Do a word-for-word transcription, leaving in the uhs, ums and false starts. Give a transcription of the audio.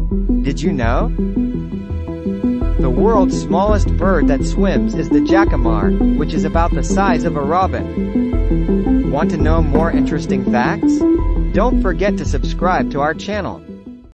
Did you know? The world's smallest bird that swims is the jacamar, which is about the size of a robin. Want to know more interesting facts? Don't forget to subscribe to our channel.